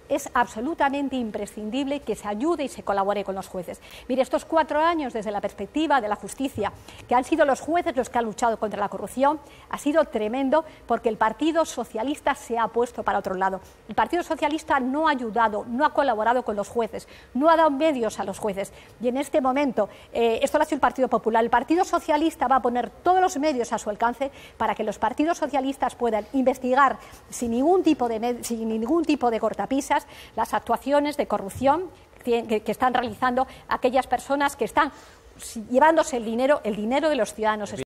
es absolutamente imprescindible que se ayude y se colabore con los jueces. Mire, estos 4 años desde la perspectiva de la justicia, que han sido los jueces los que han luchado contra la corrupción, ha sido tremendo porque el Partido Socialista se ha puesto para otro lado. El Partido Socialista no ha ayudado, no ha colaborado con los jueces, no ha dado medios a los jueces. Y en este momento, esto lo ha sido el Partido Popular, el Partido Socialista va a poner todos los medios a su alcance para que los partidos socialistas puedan investigar sin ningún tipo de cortapisas las actuaciones de corrupción que están realizando aquellas personas que están llevándose el dinero de los ciudadanos españoles.